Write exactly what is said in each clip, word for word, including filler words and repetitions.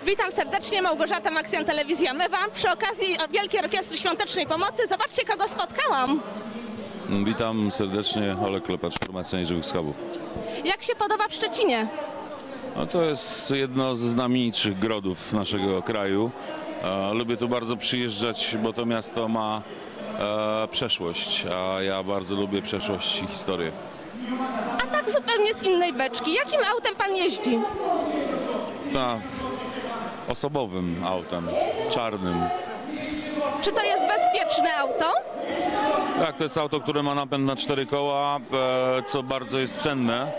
Witam serdecznie, Małgorzata Maksjan, Telewizja Mewa. Przy okazji Wielkiej Orkiestry Świątecznej Pomocy zobaczcie, kogo spotkałam. Witam serdecznie, Olek Klepacz, Formacja Nieżywych Schabów. Jak się podoba w Szczecinie? No to jest jedno ze znamienitszych grodów naszego kraju. E, lubię tu bardzo przyjeżdżać, bo to miasto ma e, przeszłość, a ja bardzo lubię przeszłość i historię. A tak zupełnie z innej beczki. Jakim autem pan jeździ? Na osobowym autem, czarnym. Czy to jest bezpieczne auto? Tak, to jest auto, które ma napęd na cztery koła, e, co bardzo jest cenne.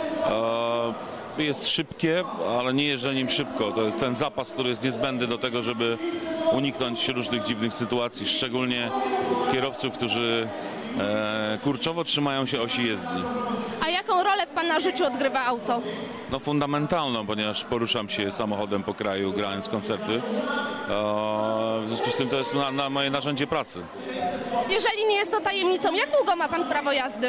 E, jest szybkie, ale nie jeżdżę nim szybko. To jest ten zapas, który jest niezbędny do tego, żeby uniknąć różnych dziwnych sytuacji, szczególnie kierowców, którzy e, kurczowo trzymają się osi jezdni. A jaką rolę w pana życiu odgrywa auto? No fundamentalną, ponieważ poruszam się samochodem po kraju, grając koncerty. E, w związku z tym to jest na, na moje narzędzie pracy. Jeżeli nie jest to tajemnicą, jak długo ma pan prawo jazdy?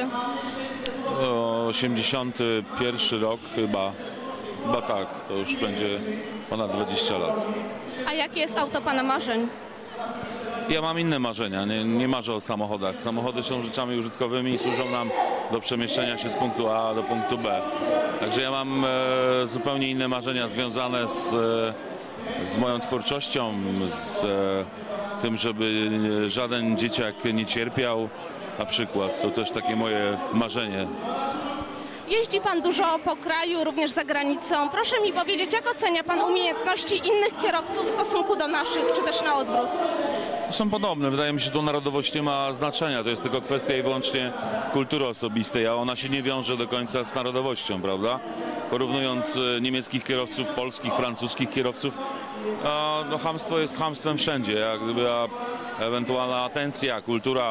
osiemdziesiąty pierwszy rok chyba, chyba tak, to już będzie ponad dwadzieścia lat. A jakie jest auto pana marzeń? Ja mam inne marzenia, nie, nie marzę o samochodach. Samochody są rzeczami użytkowymi i służą nam do przemieszczenia się z punktu A do punktu B. Także ja mam e, zupełnie inne marzenia związane z, e, z moją twórczością, z e, tym, żeby żaden dzieciak nie cierpiał, na przykład. To też takie moje marzenie. Jeździ pan dużo po kraju, również za granicą. Proszę mi powiedzieć, jak ocenia pan umiejętności innych kierowców w stosunku do naszych, czy też na odwrót? Są podobne. Wydaje mi się, że tu narodowość nie ma znaczenia. To jest tylko kwestia i wyłącznie kultury osobistej, a ona się nie wiąże do końca z narodowością, prawda? Porównując niemieckich kierowców, polskich, francuskich kierowców, no chamstwo jest chamstwem wszędzie. Jak gdyby ewentualna atencja, kultura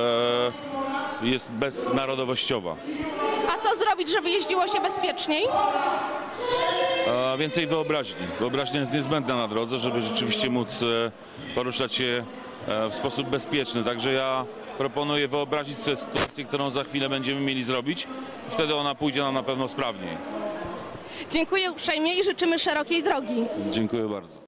e, jest beznarodowościowa. A co zrobić, żeby jeździło się bezpieczniej? E, więcej wyobraźni. Wyobraźnia jest niezbędna na drodze, żeby rzeczywiście móc e, poruszać się e, w sposób bezpieczny. Także ja proponuję wyobrazić sobie sytuację, którą za chwilę będziemy mieli zrobić. Wtedy ona pójdzie nam na pewno sprawniej. Dziękuję uprzejmie i życzymy szerokiej drogi. Dziękuję bardzo.